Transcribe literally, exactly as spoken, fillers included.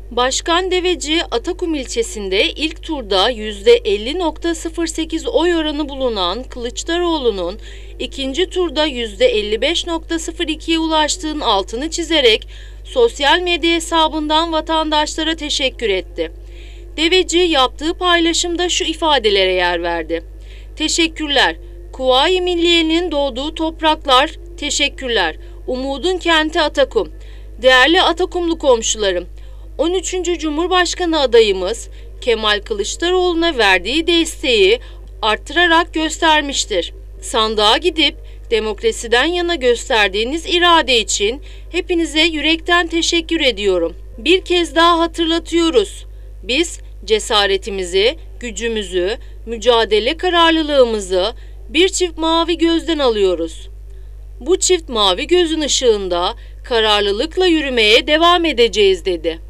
Başkan Deveci, Atakum ilçesinde ilk turda yüzde elli virgül sıfır sekiz oy oranı bulunan Kılıçdaroğlu'nun ikinci turda yüzde elli beş virgül sıfır ikiye ulaştığının altını çizerek sosyal medya hesabından vatandaşlara teşekkür etti. Deveci yaptığı paylaşımda şu ifadelere yer verdi. Teşekkürler. Kuvayi Milliye'nin doğduğu topraklar, teşekkürler. Umudun kenti Atakum. Değerli Atakumlu komşularım, on üçüncü Cumhurbaşkanı adayımız Kemal Kılıçdaroğlu'na verdiği desteği arttırarak göstermiştir. Sandığa gidip demokrasiden yana gösterdiğiniz irade için hepinize yürekten teşekkür ediyorum. Bir kez daha hatırlatıyoruz. Biz cesaretimizi, gücümüzü, mücadele kararlılığımızı bir çift mavi gözden alıyoruz. Bu çift mavi gözün ışığında kararlılıkla yürümeye devam edeceğiz dedi.